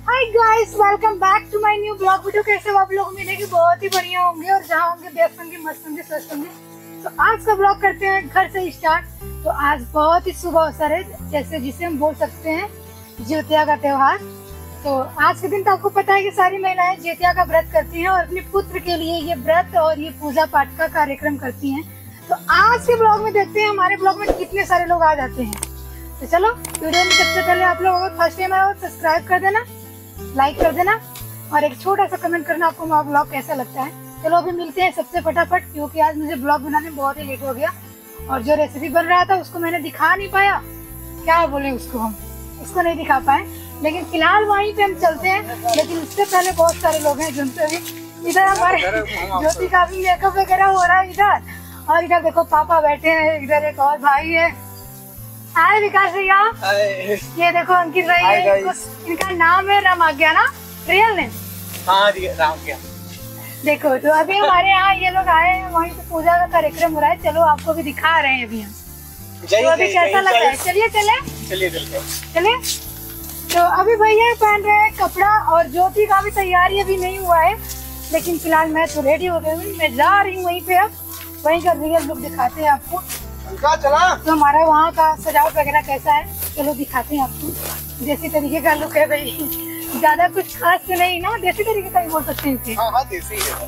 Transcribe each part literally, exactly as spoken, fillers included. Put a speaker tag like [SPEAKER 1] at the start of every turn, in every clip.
[SPEAKER 1] Hi guys, welcome back to my new blog video. कैसे हो आप लोग? उम्मीद है कि बहुत ही बढ़िया होंगे और जहाँ होंगे बेस्ट होंगे, मस्त होंगे, स्वस्थ होंगे। तो आज का ब्लॉग करते हैं घर से स्टार्ट। तो आज बहुत ही शुभ अवसर है, जैसे जिसे हम बोल सकते हैं ज्योतिया का त्योहार। तो आज के दिन तो आपको पता है कि सारी महिलाएं ज्योतिया का व्रत करती हैं और अपने पुत्र के लिए ये व्रत और ये पूजा पाठ का कार्यक्रम करती हैं। तो आज के ब्लॉग में देखते हैं हमारे ब्लॉग में कितने सारे लोग आ जाते हैं। तो चलो वीडियो में सबसे पहले आप लोग अगर फर्स्ट टाइम आए हो सब्सक्राइब कर देना, लाइक कर देना और एक छोटा सा कमेंट करना आपको हमारा ब्लॉग कैसा लगता है। चलो अभी मिलते हैं सबसे फटाफट, क्योंकि आज मुझे ब्लॉग बनाने में बहुत ही लेट हो गया और जो रेसिपी बन रहा था उसको मैंने दिखा नहीं पाया। क्या बोले उसको, हम उसको नहीं दिखा पाए। लेकिन फिलहाल वहीं पे हम चलते हैं। लेकिन उससे पहले बहुत सारे लोग हैं जिनसे भी इधर हमारे ज्योति का भी मेकअप वगैरह हो रहा है इधर। और इधर देखो पापा बैठे हैं, इधर एक और भाई है। हाय विकास भैया। ये देखो अंकित भाई है, इनका नाम है रामाज्ञा ना, रियल नेम?
[SPEAKER 2] हाँ रामाज्ञा। देखो
[SPEAKER 1] तो अभी हमारे यहाँ ये लोग आए हैं, वहीं पे पूजा का कार्यक्रम हो रहा है। चलो आपको भी दिखा रहे हैं अभी हम। तो अभी कैसा लग रहा है? चलिए चले
[SPEAKER 2] चलिए
[SPEAKER 1] चले। तो अभी भैया पहन रहे हैं कपड़ा और ज्योति का भी तैयारी अभी नहीं हुआ है। लेकिन फिलहाल मैं तो रेडी हो गई हूँ, मैं जा रही हूँ वहीं पे। अब वहीं का रियल लुक दिखाते हैं आपको।
[SPEAKER 2] चला
[SPEAKER 1] तो हमारा वहाँ का सजावट वगैरह कैसा है, चलो दिखाते हैं आपको। देसी तरीके का लुक है भाई, ज्यादा कुछ खास तो नहीं ना, देसी तरीके का ही बोल सकते हैं इसे।
[SPEAKER 2] हाँ हाँ देसी है।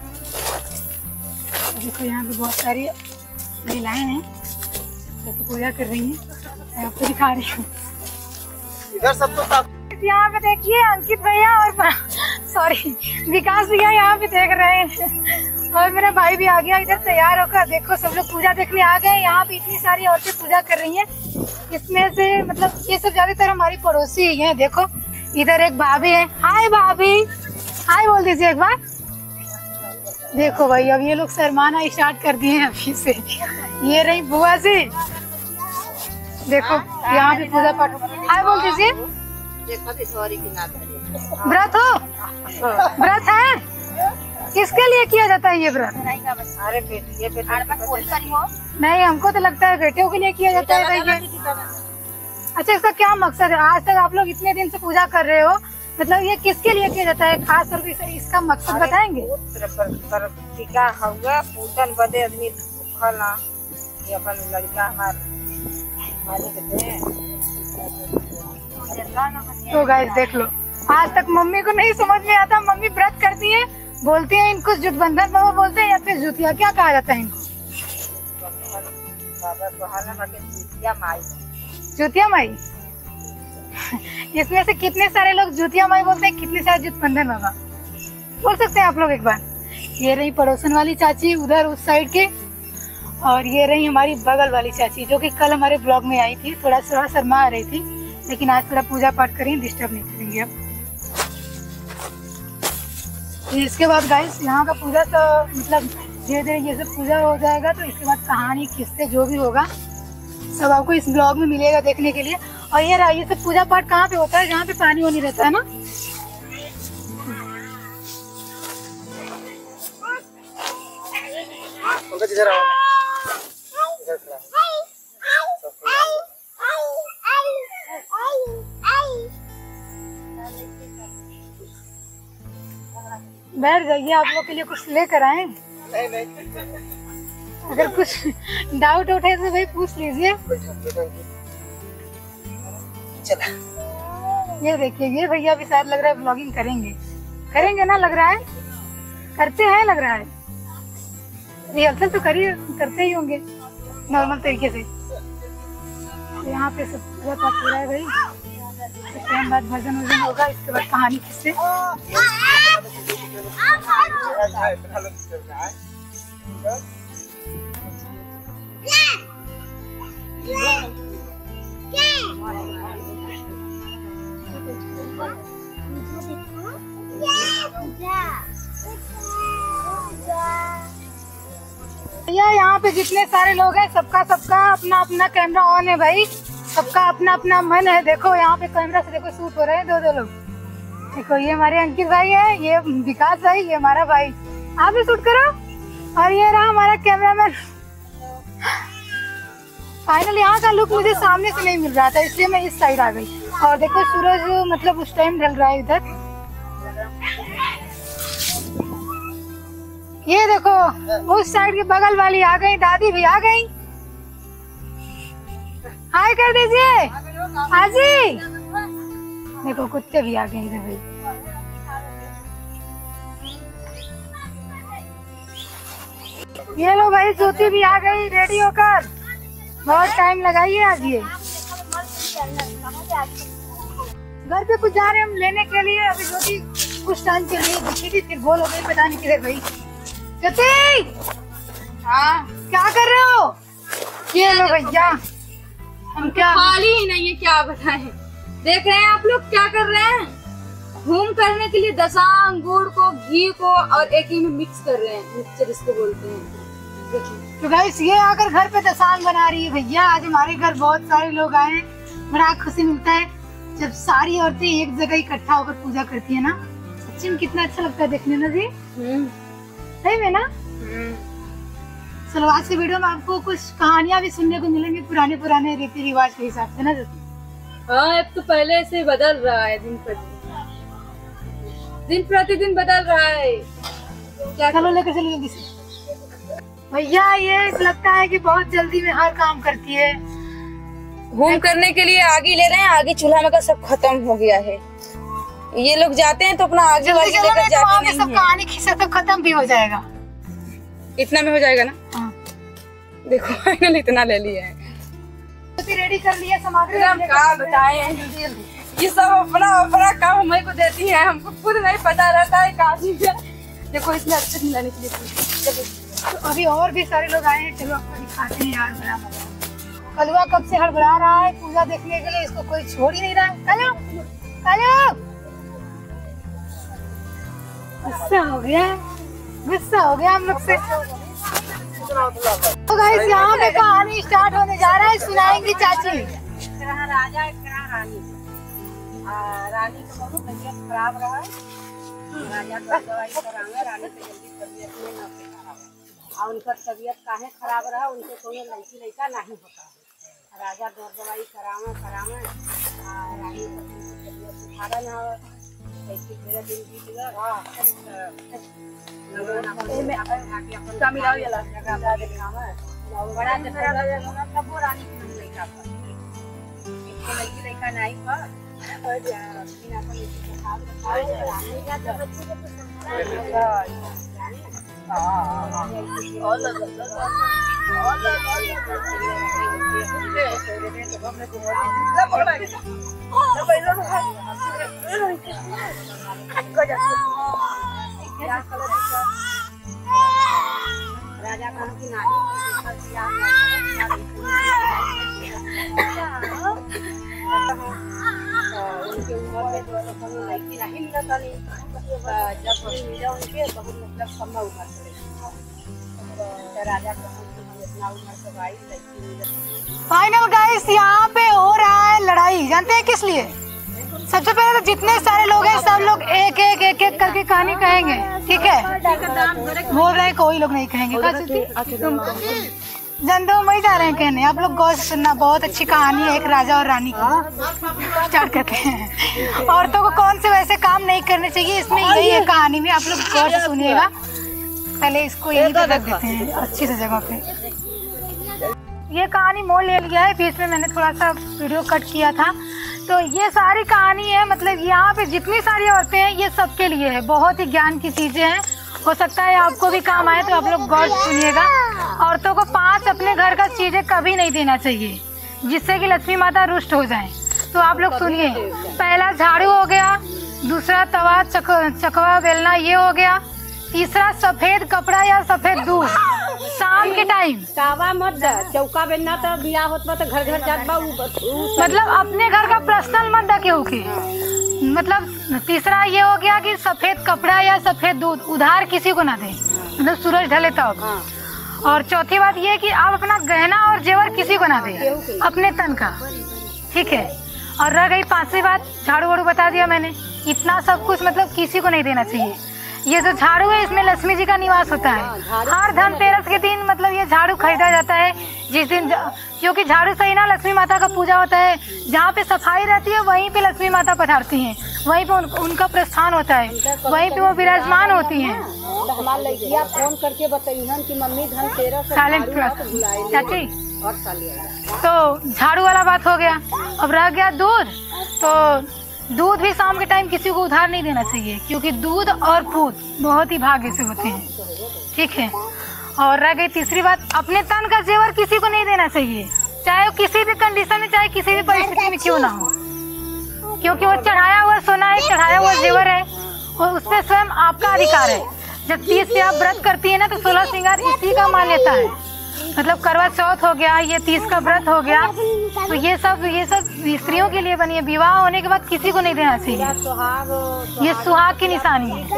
[SPEAKER 1] देखो यहाँ पे बहुत सारी महिलाएं हैं जो पूजा कर रही हैं, मैं आपको दिखा रही हूँ।
[SPEAKER 2] इधर सब तो
[SPEAKER 1] यहाँ पे देखिए अंकित भैया और सॉरी विकास भैया यहाँ पे देख रहे हैं और मेरा भाई भी आ गया इधर तैयार होकर। देखो सब लोग पूजा देखने आ गए। यहाँ पे इतनी सारी औरतें पूजा कर रही हैं। इसमें से मतलब ये सब ज्यादातर हमारी पड़ोसी ही हैं। देखो इधर एक भाभी है। हाय भाभी, हाय बोल दीजिए एक बार। देखो भाई अब ये लोग शर्माना स्टार्ट कर दिए हैं अभी से। ये रही बुआ जी, देखो यहाँ पे पूजा पाठ। हाय बोल दीजिए। व्रत हो? व्रत है? किसके लिए किया जाता है ये व्रत?
[SPEAKER 3] अरे बेटी, ये बेटी
[SPEAKER 1] नहीं, हमको तो लगता है बेटियों के लिए किया जाता है भाई ये। अच्छा, इसका क्या मकसद है? आज तक आप लोग इतने दिन से पूजा कर रहे हो, मतलब ये किसके लिए किया जाता है खास तौर पर? इसका मकसद बताएंगे?
[SPEAKER 3] टीका होगा पूजन बदे आदमी भूखला, ये अपन लड़का हमारे
[SPEAKER 1] तो गाइस देख लो, आज तक मम्मी को नहीं समझ में आता। मम्मी व्रत करती है, बोलते हैं इनको जुटबंधन बाबा बोलते हैं या फिर जुतिया, क्या कहा जाता है इनको? जुतिया माई। इसमें से कितने सारे लोग जुतिया माई बोलते हैं, कितने सारे जुटबंधन बाबा बोल सकते हैं आप लोग एक बार? ये रही पड़ोसन वाली चाची उधर उस साइड के, और ये रही हमारी बगल वाली चाची जो कि कल हमारे ब्लॉग में आई थी। थोड़ा थोड़ा शर्मा आ रही थी, लेकिन आज थोड़ा पूजा पाठ करें, डिस्टर्ब नहीं करेंगे अब। इसके बाद गाइस यहाँ का पूजा तो मतलब धीरे धीरे ये सब पूजा हो जाएगा। तो इसके बाद कहानी किस्से जो भी होगा सब आपको इस ब्लॉग में मिलेगा देखने के लिए। और ये रहा, ये सब पूजा पाठ कहाँ पे होता है? जहाँ पे पानी वानी रहता है ना। बैठ जाइए, आप लोग के लिए कुछ लेकर आए।
[SPEAKER 2] नहीं नहीं,
[SPEAKER 1] अगर कुछ डाउट उठे तो भाई पूछ लीजिए।
[SPEAKER 2] चला।
[SPEAKER 1] ये देखिए, ये भैया भी शायद लग रहा है ब्लॉगिंग करेंगे करेंगे ना, लग रहा है करते हैं, लग रहा है। रिहर्सल तो करिए, करते ही होंगे नॉर्मल तरीके से। यहाँ पे सब पूजा पाठ हो रहा है भाई। कुछ टाइम बाद भजन वजन होगा, इसके बाद कहानी किससे। भैया यहाँ पे जितने सारे लोग हैं सबका सबका अपना अपना कैमरा ऑन है भाई। सबका अपना अपना मन है। देखो यहाँ पे कैमरा से देखो शूट हो रहे हैं दो दो लोग। देखो ये हमारे अंकित भाई है, ये विकास भाई, ये हमारा भाई। आप भी शूट करो। और ये रहा हमारा कैमरामैन फाइनली यहाँ का लुक मुझे सामने से नहीं मिल रहा था, इसलिए मैं इस साइड आ गई। और देखो सूरज मतलब उस टाइम ढल रहा है इधर। ये देखो उस साइड की बगल वाली आ गई, दादी भी आ गई। हाय कर दीजिए आजी। देखो कुत्ते भी आ गए इधर भाई। ये लो भाई ज्योति भी आ गई रेडी होकर। बहुत टाइम लगाइए आज। ये घर पे कुछ जा रहे हैं हम लेने के लिए। अभी ज्योति कुछ टाइम के लिए दिखी थी, फिर बोल हो गई पता नहीं किधर गई। ज्योति हाँ क्या कर रहे हो? ये लो भैया हम क्या
[SPEAKER 3] खाली ही नहीं है, क्या बताएं। देख रहे हैं आप लोग क्या कर रहे हैं? घूम करने के लिए दशांग गुड़ को घी को और एक ही में मिक्स कर रहे हैं, मिक्सचर इसको बोलते हैं।
[SPEAKER 1] तो गाइस ये आकर घर पे दशांग बना रही है भैया। आज हमारे घर बहुत सारे लोग आए हैं। बड़ा खुशी मिलता है जब सारी औरतें एक जगह इकट्ठा होकर पूजा करती है ना। सच्ची में कितना अच्छा लगता है देखने में जी। सही में ना। चलो आज की वीडियो में आपको कुछ कहानियां भी सुनने को मिलेंगी पुराने पुराने रीति रिवाज के हिसाब से ना।
[SPEAKER 3] हाँ अब तो पहले से बदल रहा है, दिन प्रतिदिन दिन प्रतिदिन बदल रहा है।
[SPEAKER 1] क्या चलो लेकर चलो जल्दी से। भैया ये लगता है कि बहुत जल्दी में हर काम करती है।
[SPEAKER 3] घूम करने के लिए आगे ले रहे हैं, आगे चूल्हा में का सब खत्म हो गया है। ये लोग जाते हैं तो अपना आगे वाली लेकर जाते नहीं
[SPEAKER 1] सब कहानी खिस्सा तो खत्म भी हो जाएगा।
[SPEAKER 3] इतना में हो जाएगा ना।
[SPEAKER 1] हाँ।
[SPEAKER 3] देखो फाइनल इतना ले लिया है।
[SPEAKER 1] रेडी कर लिया सामग्री।
[SPEAKER 3] हम क्या बताएं, ये सब अपना अपना काम हमें को देती है, हमको खुद नहीं पता रहता है कहाँ से। देखो इसमें अच्छे से मिलाने के लिए।
[SPEAKER 1] तो अभी और भी सारे लोग आए हैं, चलो आपको दिखाते हैं यार। बड़ा मजा। कलवा कब से हड़बड़ा रहा है पूजा देखने के लिए, इसको कोई छोड़ ही नहीं रहा है। कलो कलो गुस्सा हो गया, गुस्सा हो गया हम लोग से। तो गाइस यहाँ पे कहानी स्टार्ट होने जा रहा है, सुनाएंगी चाची।
[SPEAKER 3] राजा रानी रानी का बहुत तबीयत खराब रहा है। राजा को दवाई करावे, रानी की जल्दी तबीयत में न खराब है। और उनका तबीयत काहे खराब रहा, उनको कोई लड़की लड़का नहीं होता है। राजा दो दवाई करावे करावे रानी की तबीयत सुधारा न हो। ऐसे मेरा दिन बीत गया। बड़ा तब वो रानी की लड़का लड़की लड़का नहीं था। राजा कहा कि नहीं उनके उम्र में जो लड़की नहीं मिलता नहीं, जब कोई मिला उनके बहुत मतलब कम उम्र से राजा इतना उम्र से भाई लड़की मिला।
[SPEAKER 1] फाइनल गाइस यहाँ पे हो रहा है लड़ाई। जानते हैं किस लिए? सबसे पहले तो जितने सारे लोग हैं सब लोग एक एक एक एक करके कहानी कहेंगे, ठीक है? बोल रहे हैं कोई लोग नहीं कहेंगे। जनता वही जा रहे हैं कहने। आप लोग गौर से सुनना, बहुत अच्छी कहानी है एक राजा और रानी की। स्टार्ट करते हैं। औरतों को कौन से वैसे काम नहीं करने चाहिए, इसमें यही है कहानी में। आप लोग गौर से सुनिएगा। पहले इसको यही पे रख देते हैं अच्छी सी जगह पे। ये कहानी मोड़ ले लिया है, बीच में मैंने थोड़ा सा वीडियो कट किया था। तो ये सारी कहानी है, मतलब यहाँ पे जितनी सारी औरतें हैं ये सबके लिए है। बहुत ही ज्ञान की चीजें हैं, हो सकता है आपको भी काम आए, तो आप लोग गौर से सुनिएगा। औरतों को पांच अपने घर का चीजें कभी नहीं देना चाहिए जिससे कि लक्ष्मी माता रुष्ट हो जाए। तो आप लोग सुनिए। पहला झाड़ू हो गया, दूसरा तवा चक, चकवा बेलना ये हो गया, तीसरा सफेद कपड़ा या सफेद दूध शाम के टाइम।
[SPEAKER 3] तावा मत चौका बेलना तो बिया होता तो घर घर जात बा।
[SPEAKER 1] मतलब अपने घर का पर्सनल मत दा केहू के। मतलब तीसरा ये हो गया कि सफेद कपड़ा या सफेद दूध उधार किसी को ना दे, मतलब सूरज ढले तब। और चौथी बात ये कि आप अपना गहना और जेवर किसी को ना दे, अपने तन का, ठीक है? और रह गई पांचवी बात, झाड़ू वाड़ू बता दिया मैंने। इतना सब कुछ मतलब किसी को नहीं देना चाहिए। ये जो झाड़ू है इसमें लक्ष्मी जी का निवास होता है। हर धनतेरस के दिन मतलब ये झाड़ू खरीदा जाता है, जिस दिन क्योंकि झाड़ू से ही ना लक्ष्मी माता का पूजा होता है। जहाँ पे सफाई रहती है वहीं पे लक्ष्मी माता पधारती हैं, वहीं पे उन, उनका प्रस्थान होता है, वहीं पे वो विराजमान होती हैं।
[SPEAKER 3] हमारे लड़कियाँ फोन करके बताइए कि मम्मी धन तेरह
[SPEAKER 1] साइलेंट प्लस चाची।
[SPEAKER 3] और सालिया
[SPEAKER 1] तो झाड़ू वाला बात हो गया। अब रह गया दूध। तो दूध भी शाम के टाइम किसी को उधार नहीं देना चाहिए, क्योंकि दूध और पूत बहुत ही भाग्य से होते हैं, ठीक है। और रह गई तीसरी बात, अपने तन का जेवर किसी को नहीं देना चाहिए, चाहे वो किसी भी कंडीशन में, चाहे किसी भी परिस्थिति में क्यों ना हो, क्योंकि वो चढ़ाया हुआ सोना है, चढ़ाया हुआ जेवर है, और उस पर स्वयं आपका अधिकार है। जब तीस से आप व्रत करती है ना, तो सोलह श्रृंगार इसी का मान्यता है। मतलब करवा चौथ हो गया, ये तीस का व्रत हो गया, तो ये सब ये सब स्त्रियों के लिए बनी है। विवाह होने के बाद किसी को नहीं देना चाहिए, ये सुहाग की निशानी है।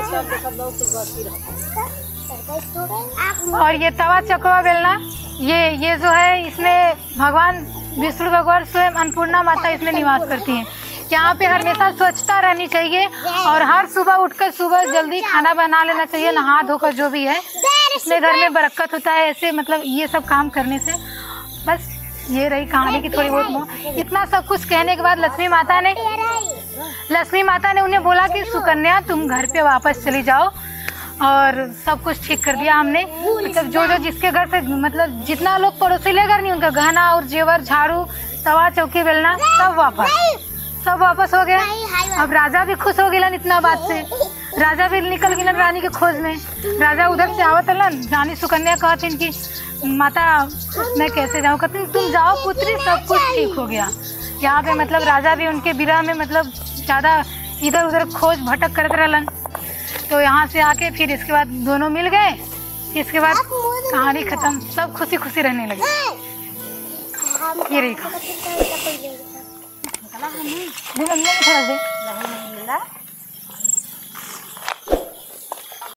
[SPEAKER 1] और ये तवा चकवा बेलना, ये ये जो है, इसमें भगवान विष्णु भगवान स्वयं अन्नपूर्णा माता इसमें निवास करती हैं। यहाँ पे हमेशा स्वच्छता रहनी चाहिए, और हर सुबह उठकर सुबह जल्दी खाना बना लेना चाहिए, नहा धोकर जो भी है, इसमें घर में बरकत होता है। ऐसे मतलब ये सब काम करने से। बस ये रही कहानी की थोड़ी बहुत। इतना सब कुछ कहने के बाद लक्ष्मी माता ने लक्ष्मी माता ने उन्हें बोला कि सुकन्या तुम घर पे वापस चली जाओ, और सब कुछ ठीक कर दिया हमने। मतलब जो जो जिसके घर से, मतलब जितना लोग पड़ोसी ले घर नहीं, उनका गहना और जेवर, झाड़ू, तवा चौकी बेलना सब वापस सब वापस हो गया। अब राजा भी खुश हो गया इतना बात से, राजा भी निकल गया रानी के खोज में। राजा उधर से आवत है, रानी सुकन्या कहती कि माता मैं कैसे जाऊँ, कहती तुम जाओ पुत्री, सब कुछ ठीक हो गया। यहाँ पे मतलब राजा भी उनके विरह में मतलब ज़्यादा इधर उधर खोज भटक करते रहलन। तो यहाँ से आके फिर इसके बाद दोनों मिल गए, इसके बाद कहानी खत्म, सब खुशी खुशी रहने लगे। ये रही थोड़ा दे